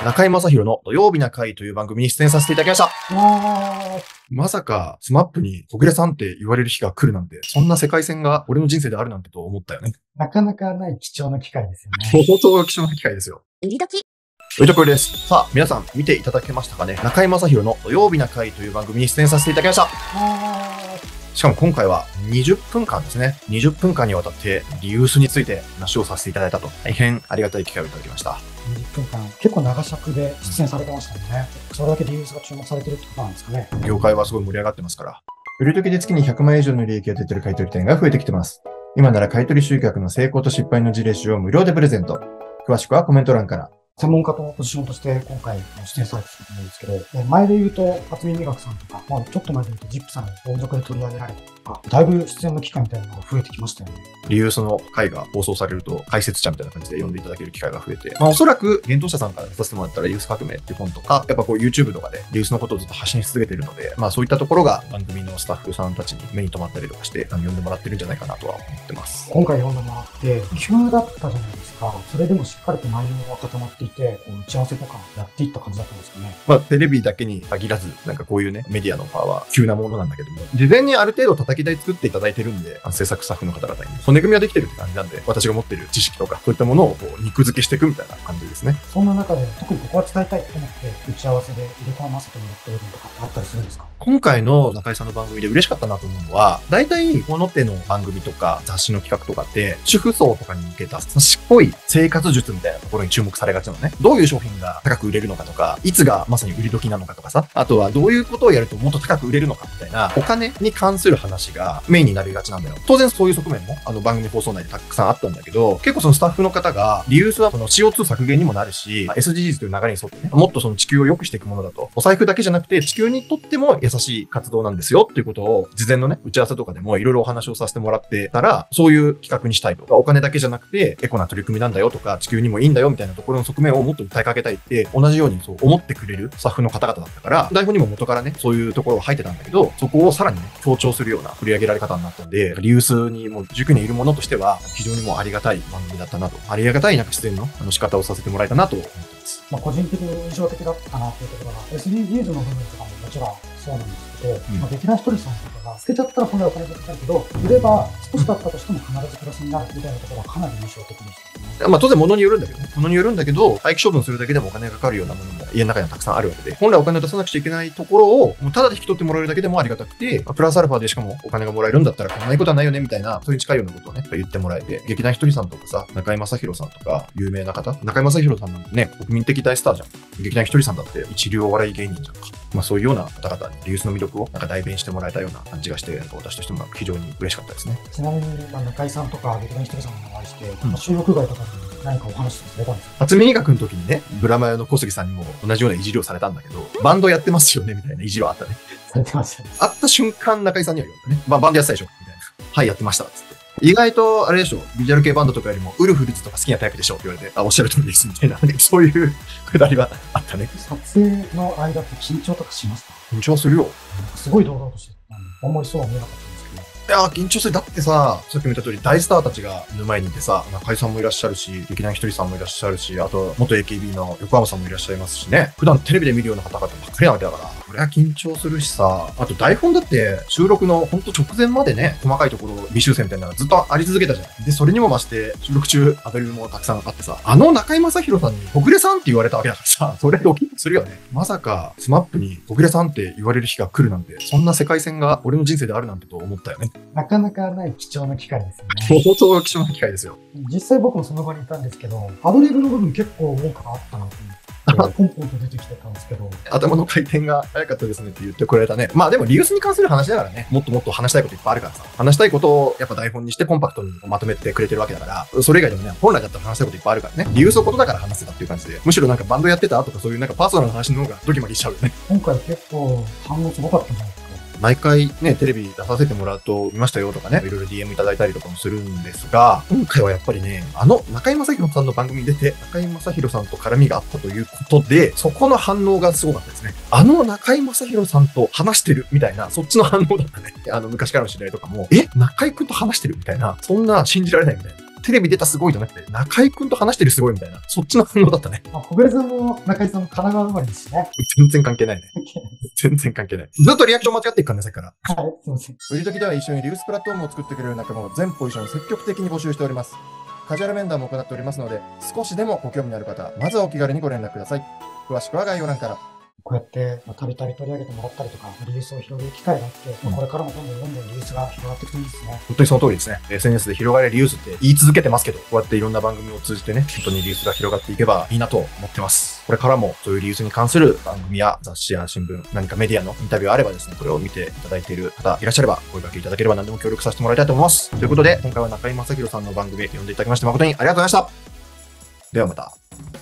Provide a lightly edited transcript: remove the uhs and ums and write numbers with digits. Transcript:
中居正広の土曜日な会という番組に出演させていただきました。まさか、スマップに小暮さんって言われる日が来るなんて、そんな世界線が俺の人生であるなんてと思ったよね。 なかなかない貴重な機会ですよね。 相当貴重な機会ですよ。 売り時。 ういとこいです。さあ、皆さん見ていただけましたかね。中居正広の土曜日な会という番組に出演させていただきました。しかも今回は20分間ですね。20分間にわたってリユースについて話をさせていただいたと、大変ありがたい機会をいただきました。 20分間、結構長尺で出演されてましたよね。それだけリユースが注目されてるってことなんですかね。 業界はすごい盛り上がってますから。売る時で月に100万円以上の利益が出てる買取店が増えてきてます。今なら買取集客の成功と失敗の事例集を無料でプレゼント。詳しくはコメント欄から。 専門家とポジションとして今回出演されてたと思うんですけど、前で言うと、初耳学さんとか、ちょっと前で言うと、ジップさんに連続で取り上げられたりとか、だいぶ出演の機会みたいなのが増えてきましたよね。 リユースの回が放送されると、解説者みたいな感じで読んでいただける機会が増えて、おそらく、幻冬者さんから出させてもらったら、リユース革命っていう本とか、やっぱYouTube とかでリユースのことをずっと発信し続けているので、そういったところが番組のスタッフさんたちに目に留まったりとかして、読んでもらってるんじゃないかなとは思ってます。 今回読んでもらって、急だったじゃないですか。それでもしっかりと内容が固まっていて、打ち合わせとかやっていった感じだったんですかね。 テレビだけに限らず、こういうね、メディアのパワーは急なものなんだけども、事前にある程度叩き台作っていただいてるんで、制作スタッフの方々に骨組みはできてるって感じなんで、私が持ってる知識とか、そういったものを肉付けしていくみたいな感じですね。 そんな中で、特にここは伝えたいと思って、打ち合わせで入れ込ませてもらった部分とかってあったりするんですか？ 今回の中居さんの番組で嬉しかったなと思うのは、大体この手の番組とか雑誌の企画とかって、主婦層とかに向けた賢い生活術みたいなところに注目されがちなのね。どういう商品が高く売れるのかとか、いつがまさに売り時なのかとかさ、あとはどういうことをやるともっと高く売れるのかみたいな、お金に関する話がメインになりがちなんだよ。当然そういう側面も番組放送内でたくさんあったんだけど、結構そのスタッフの方が、リユースはその CO2 削減にもなるし、SDGs という流れに沿ってね、もっとその地球を良くしていくものだと。お財布だけじゃなくて地球にとっても優しい活動なんですよっていうことを、事前のね、打ち合わせとかでもいろいろお話をさせてもらってたら、そういう企画にしたいとか、お金だけじゃなくてエコな取り組みなんだよとか、地球にもいいんだよみたいなところの側面をもっと訴えかけたいって、同じようにそう思ってくれるスタッフの方々だったから、台本にも元からね、そういうところが入ってたんだけど、そこをさらにね、強調するような取り上げられ方になったんで、リユースにもう塾にいるものとしては、非常にもうありがたい番組だったなと、ありがたい出演の仕方をさせてもらえたなと思ってます。 個人的に印象的だったかなというところが、SDGs の部分とかももちろんそうなんですけど、劇団ひとりさんとかが捨てちゃったら本来お金かかるけど、売れば少しだったとしても必ずプラスになるみたいなところはかなり印象的でしたね。 当然物によるんだけどね。物によるんだけど、廃棄処分するだけでもお金がかかるようなものも家の中にはたくさんあるわけで、本来お金を出さなくちゃいけないところを、もうただで引き取ってもらえるだけでもありがたくて、プラスアルファでしかもお金がもらえるんだったらこんなことはないよねみたいな、そういう近いようなことをね、言ってもらえて、劇団ひとりさんとかさ、中居正広さんとか、有名な方、中居正広さんなんてね、国民的大スターじゃん。劇団ひとりさんだって一流お笑い芸人じゃんか。そういうような方々にリユースの魅力を代弁してもらえたような感じがして、私としても非常に嬉しかったですね。 ちなみに中居さんとか劇団ひとりさんにお会いして、収録外とかに何かお話されたんですか？ 初耳学の時にね、ブラマヨの小杉さんにも同じようないじりをされたんだけど、バンドやってますよねみたいないじりはあったね。 されてましたね。 会った瞬間中居さんには言われたね。バンドやってたでしょみたいな。はい、やってましたつって。意外と、あれでしょ、ビジュアル系バンドとかよりも、ウルフルズとか好きなタイプでしょって言われて、おっしゃる通りですみたいな、そういうくだりはあったね。 撮影の間って緊張とかしました？ 緊張するよ。 すごい堂々としてた。あんまりそうは見えなかったんですけど。 いや緊張する。だってさ、さっきも言った通り大スターたちが目の前にいてさ、中居さんもいらっしゃるし、劇団ひとりさんもいらっしゃるし、あと元 AKB の横浜さんもいらっしゃいますしね。普段テレビで見るような方々ばっかりなわけだから、これは緊張するしさ、あと台本だって収録のほんと直前までね、細かいところ微修正みたいなのがずっとあり続けたじゃん。で、それにも増して収録中アドリブもたくさんあってさ、中居正広さんに小暮さんって言われたわけだからさ、それドキッとするよね。まさかスマップに小暮さんって言われる日が来るなんて、そんな世界線が俺の人生であるなんてと思ったよね。 なかなかない貴重な機会ですよね。 相当貴重な機会ですよ。 実際僕もその場にいたんですけど、アドリブの部分結構多くあったなと思って。ポンポンと出てきてたんですけど、 頭の回転が早かったですねって言ってくれたね。でもリユースに関する話だからね、もっともっと話したいこといっぱいあるからさ、話したいことをやっぱ台本にしてコンパクトにまとめてくれてるわけだから、それ以外でもね、本来だったら話したいこといっぱいあるからね、リユースのことだから話せたっていう感じで、むしろバンドやってたとかそういうパーソナルな話の方がドキマキしちゃうよね。 今回結構反応すごかったんじゃないですか。 毎回ね、テレビ出させてもらうと見ましたよとかね、いろいろ DM いただいたりとかもするんですが、今回はやっぱりね、中居正広さんの番組に出て、中居正広さんと絡みがあったということで、そこの反応がすごかったですね。中居正広さんと話してるみたいな、そっちの反応だったね。昔からの知り合いとかも、中居くんと話してるみたいな、そんな信じられないみたいな。 テレビ出たすごいじゃなくて、中井くんと話してるすごいみたいな、そっちの反応だったね。 小暮さんも中井さんも神奈川生まれですしね。 全然関係ないね。全然関係ない。ずっとリアクション間違っていくからね、さっきから。 はい、すいません。 売り時では一緒にリユースプラットフォームを作ってくれる仲間を全ポジション積極的に募集しております。カジュアル面談も行っておりますので、少しでもご興味のある方、まずはお気軽にご連絡ください。詳しくは概要欄から。 こうやってたびたび取り上げてもらったりとか、リユースを広げる機会があって、これからもどんどんリユースが広がっていくといいですね。 本当にその通りですね。SNS で広がれリユースって言い続けてますけど、こうやっていろんな番組を通じてね、本当にリユースが広がっていけばいいなと思ってます。これからもそういうリユースに関する番組や雑誌や新聞、何かメディアのインタビューあればですね、これを見ていただいている方いらっしゃれば、声掛けいただければ何でも協力させてもらいたいと思います。ということで、今回は中井正宏さんの番組読んでいただきまして誠にありがとうございました。ではまた。